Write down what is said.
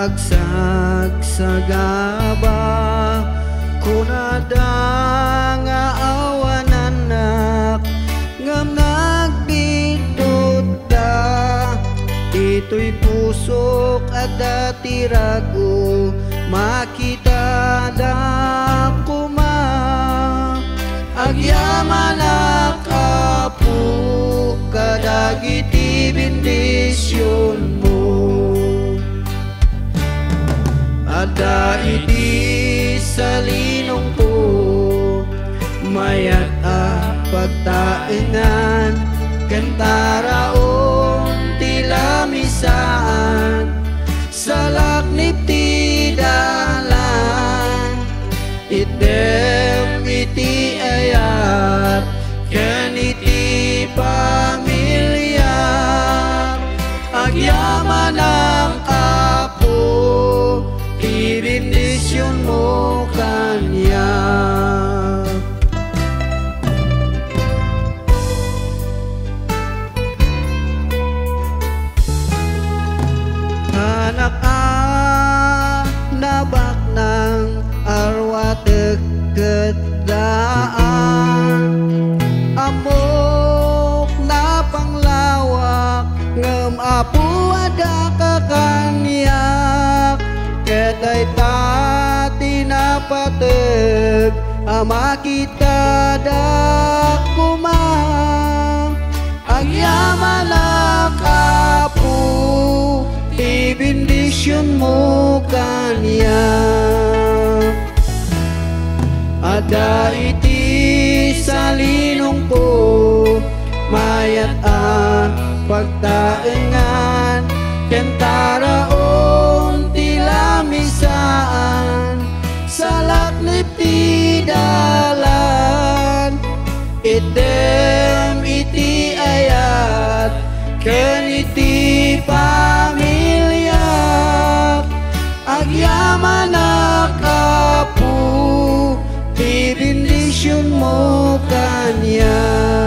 agsagsagaba kunada nga awan anak ngam nagbidot ta ito'y pusok at datirago makita da kuma agyaman akapu kadagiti bendisyon mo ada iti salinong po mayat pagtaengan kantaraon tilamisaan salaknip ti dalan item iti ayat ken iti pamilya agyaman ang apo ibindisyon mo kanya. Anak nabak ng arwatek kedaan amok na panglawak ngem apu ada kakanyak ketay tati napateg ama kita dakuma agyaman akapu ibindisyon mo kanya ada iti salinong po mayat pagtaengan kentaraon tilamisaan salaknip ti dalan item iti ayat ken iti pamilya agyaman akapu ibindisyon mo kanya.